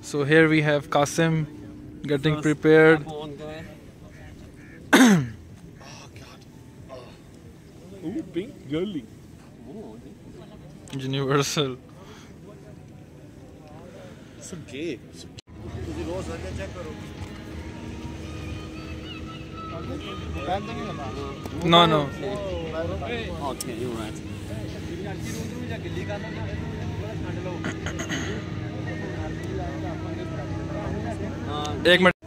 So here we have Qasim getting prepared. Oh God. Ooh, pink girly. Universal. So gay. No, no. Okay, you're right. एक minute.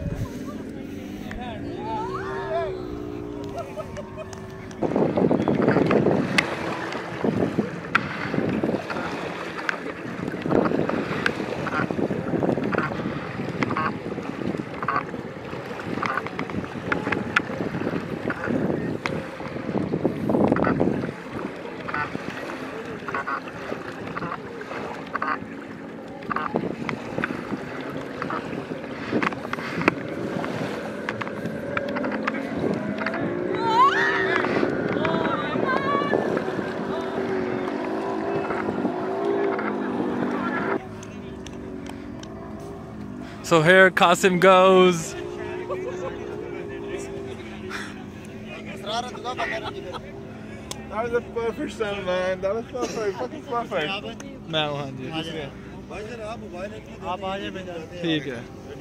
So here Qasim goes. That was a perfect sound, man. That was perfect. Fucking perfect. मैं हूँ हाँ जी. ठीक है.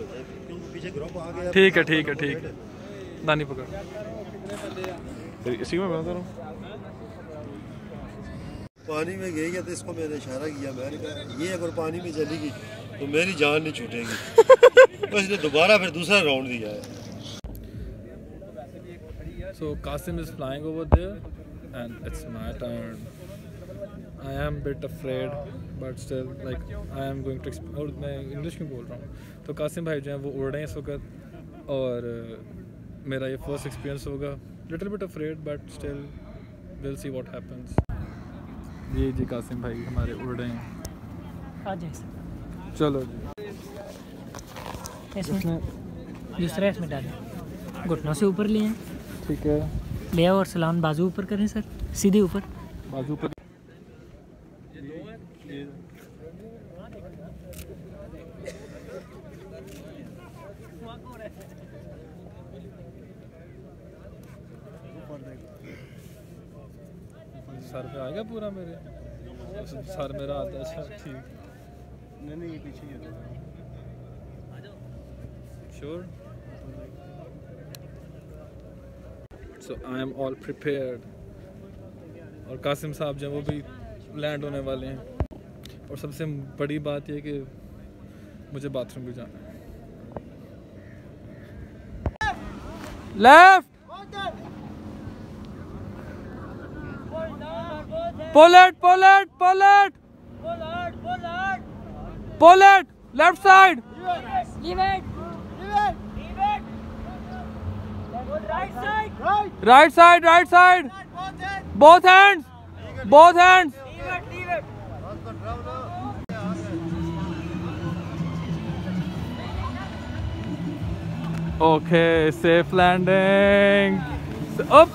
ठीक है ठीक है ठीक है. नानी पकड़. इसी में बता रहा हूँ. पानी में गई है तो इसको मैंने इशारा किया. मैंने कहा ये अगर पानी में चलेगी तो मेरी जान नहीं छूटेगी. तो इसने दोबारा फिर दूसरा राउंड दिया है. So Qasim is flying over there and it's my turn. I am a bit afraid but still like I am going to और मैं इंग्लिश में बोल रहा हूँ. तो कासिम भाई जो हैं वो उड़ रहे हैं इस वक्त और मेरा ये फर्स्ट एक्सपीरियंस होगा. Little bit afraid but still will see what happens. जी कासिम भाई हमारे उड़ रहे हैं. चलो जी. इसमें दूसरा इसमें डालें. घुटनों से ऊपर लिए ठीक है. ले आओ और सलाम बाजू ऊपर करें सर. सीधे ऊपर बाजू पर. सर पे आएगा पूरा मेरे. सर मेरा आता है. अच्छा ठीक. नहीं ये पीछे ही है. Sure. So I am all prepared. और कासिम साहब जो वो भी लैंड होने वाले हैं. और सबसे बड़ी बात ये कि मुझे बाथरूम भी जाना है. Left. Pull it. Left side. Leave it. Right side. Both hands. Leave it. Okay, safe landing. Up.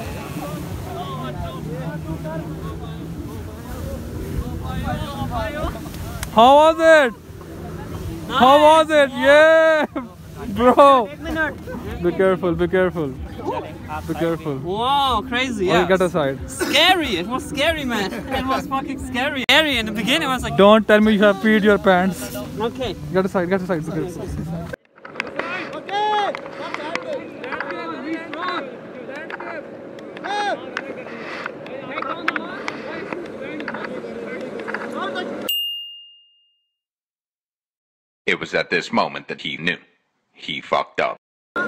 How was it? Yeah, bro. Be careful. Wow, crazy. Yeah. Get aside. Scary. It was scary, man. It was fucking scary. Scary in the beginning. I was like, Don't tell me you have peed your pants. okay. Get aside. Be careful. It was at this moment that he knew. He fucked up.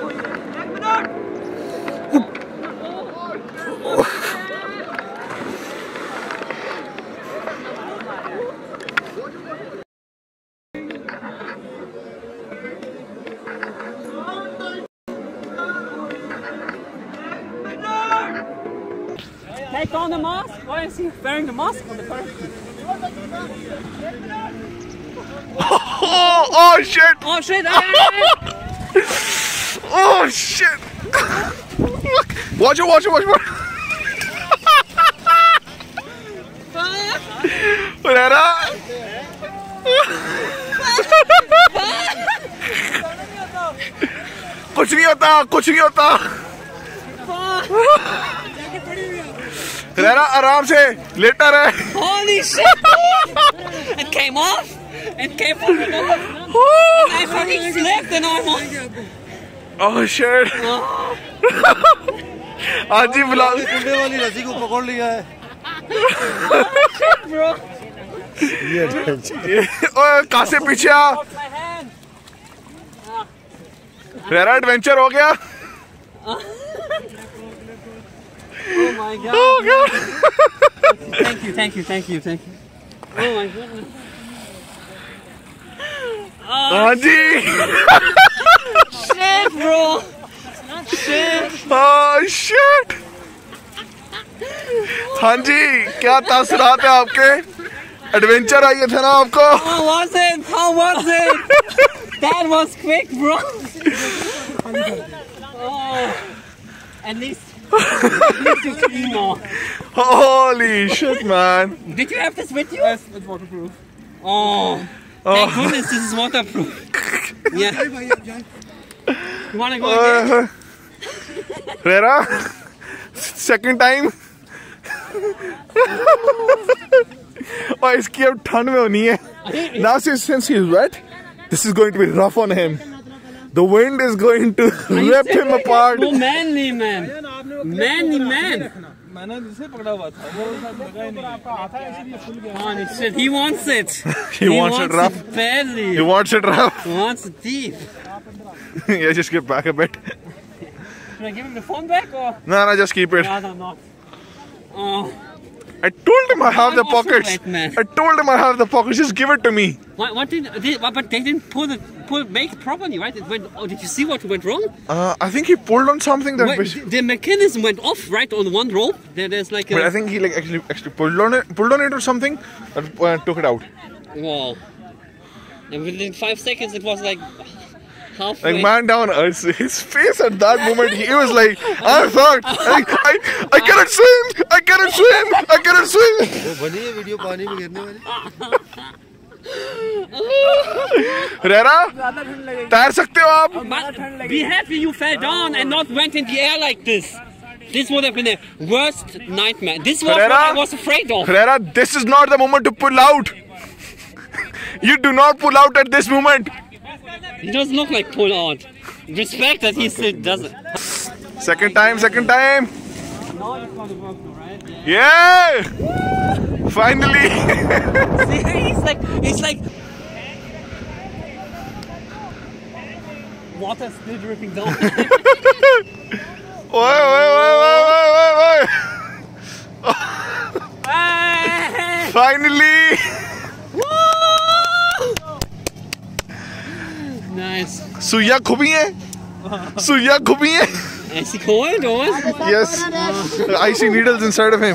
Take on the mask. Why is he wearing the mask on the car? Oh shit! Oh shit! Oh shit! Watch it! What? कुछ नहीं होता, कुछ नहीं होता। रहरा आराम से लेटा रहे। Holy shit! It came off. It came fucking off. I fucking slipped and I'm on. Oh shit! आज जी बुला कुंडे वाली रस्सी को पकड़ लिया है। Bro. ओए कासे पीछे आ। रहरा एडवेंचर हो गया। Oh my god. हो गया। Thank you, thank you, thank you, thank you. Oh my goodness. हाँ जी। Shit, bro. Shit. Oh shit! हाँ जी, क्या तासुरात है आपके? एडवेंचर आइए थे ना आपको? How was it? How was it? That was quick, bro. Oh, at least you clean more. Holy shit, man! Did you have this with you? Yes, it's waterproof. Oh, thank goodness this is waterproof. Yeah. You wanna go again? Rera, second time. और इसकी अब ठंड में होनी है. Now since he's wet, this is going to be rough on him. The wind is going to rip him apart. No, manly man. Manly man. मैंने जिसे पकड़ा हुआ था वो लगा ही नहीं. Oh, shit. He wants it. He wants it rough. It badly. He wants it rough. He wants it deep. Yeah, just get back a bit. Should I give him the phone back or? No, just keep it. Rather not. Oh. I told him I have the I'm also pockets. wet, man. I told him I have the pockets. Just give it to me. What did but they didn't make it properly, right? It went. Oh, did you see what went wrong? I think he pulled on something that. The mechanism went off right on one rope. There's like a. But I think he like actually pulled on it or something, and took it out. Wow. And within 5 seconds, it was like halfway. Like man down, his face at that moment, he was like, I thought, I cannot swim, I cannot swim, I cannot swim. वो बनी है video पानी में गिरने वाली। RERA, तैर सकते हो आप? But be happy you fell down and not went in the air like this. This would have been the worst nightmare. This was what I was afraid of. Rera, this is not the moment to pull out. You do not pull out at this moment. He doesn't look like pull out. Respect that he still doesn't. Second time. Now it's gonna work, right? Yeah! Finally! See, he's like water still dripping down. Oi! Finally! Nice. सुइया खुबी है? सुइया खुबी है? Is he cold or what? Yes. I see needles inside of him.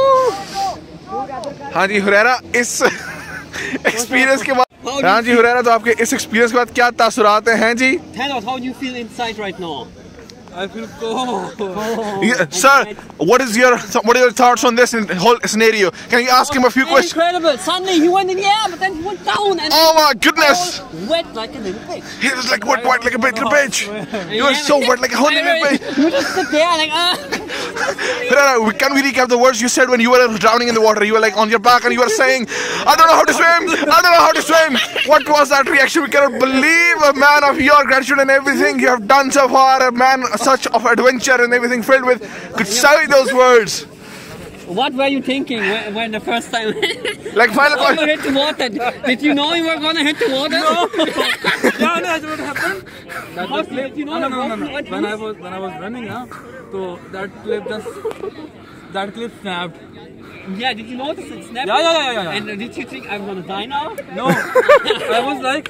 हाँ जी हुरैरा, इस experience के बाद हाँ जी हुरैरा, तो आपके इस एक्सपीरियंस के बाद क्या तासुरात हैं जी? Tell us how you feel inside right now. I feel cold. Yeah, sir, what are your thoughts on this whole scenario? Can you ask him a few questions? Incredible! Suddenly he went in the air, but then he went down and Oh my goodness! wet like a little pig. He was like wet like a little bitch. You were so wet like a whole little bitch. You just sit there like Can we recap the words you said when you were drowning in the water? You were like on your back and you were saying, I don't know how to swim. I don't know how to swim. What was that reaction? We cannot believe a man of your gratitude and everything you have done so far. A man such of adventure and everything filled with could say those words. What were you thinking when the first time Like final you question. hit the water? Did you know you were gonna hit the water? No, that's what happened. Did you know No. when I was running, so that clip snapped. Yeah, did you notice it snapped? Yeah. And did you think I'm gonna die now? No, I was like,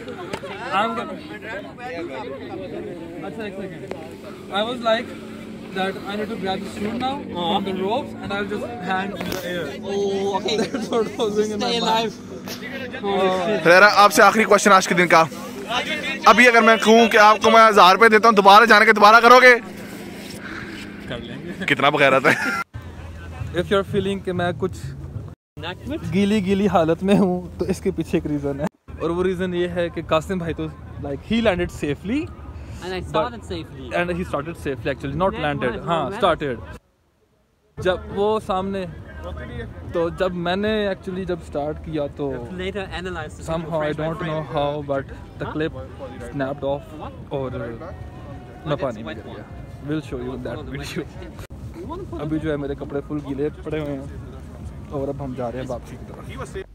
I was like that I need to grab the chute now from the ropes and I'll just hang in the air. Oh, okay. That's what was doing in my Stay mind. alive. रेरा, आपसे आखिरी question आज के दिन का. अभी अगर मैं कहूँ कि आपको मैं 1000 रुपए देता हूँ, दोबारा जाने के दोबारा करोगे? कर लेंगे. कितना बगैर आता है? If you're feeling कि मैं कुछ गीली हालत में हूँ, तो इसके पीछे एक रीज़न है. और वो रीज़न ये है कि कासिम भाई तो like he landed safely, And I started safely. And he started safely actually, not landed. Landed, हाँ, landed. started. जब वो सामने, तो जब मैंने actually जब start किया तो Later analyzed the somehow I don't know how, but the clip snapped off और मैं पानी में गिर गया. We'll show you that video. अभी जो है मेरे कपड़े फुल गीले पड़े हुए हैं और अब हम जा रहे हैं वापसी की तरफ.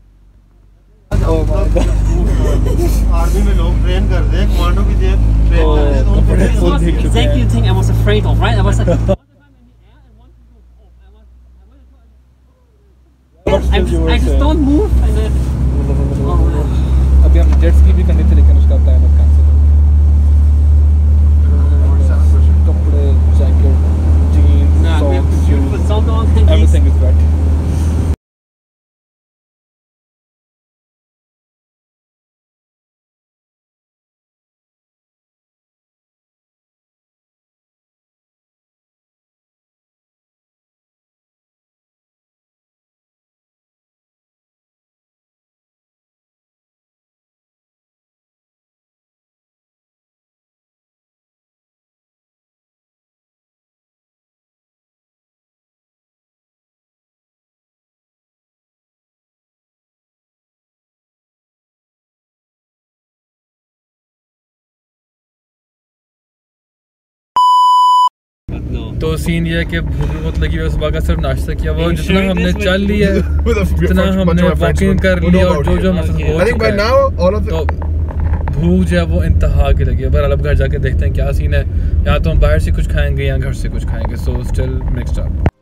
आर्मी में लोग ट्रेन करते हैं, कमांडो की ट्रेन करते हैं, तो उनको This was exactly the thing I was afraid of, right? I was like, I just don't move. And then, अभी हम जेट्स की भी करनी थी लेकिन उसका प्लान अब कैंसिल हो गया. कपड़े, jacket, jeans, nah, we have to socks, shoot with some on. everything is wet. No. तो सीन ये है कि भूख भी बहुत लगी हुई है. सुबह का सिर्फ नाश्ता किया हुआ, जितना हमने चल लिया है जितना हमने वॉकिंग कर लिया और जो जो हमारे हो चुका है, तो भूख जो है वो इंतहा की लगी है. बहरहाल अब घर जाके देखते हैं क्या सीन है. या तो हम बाहर से कुछ खाएंगे या घर से कुछ खाएंगे. So still mixed up.